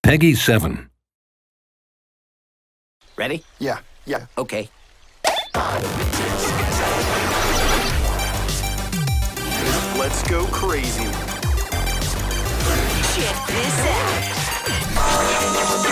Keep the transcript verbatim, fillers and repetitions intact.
Peggy seven. Ready? Yeah, yeah. Okay. Let's go crazy. Check this out.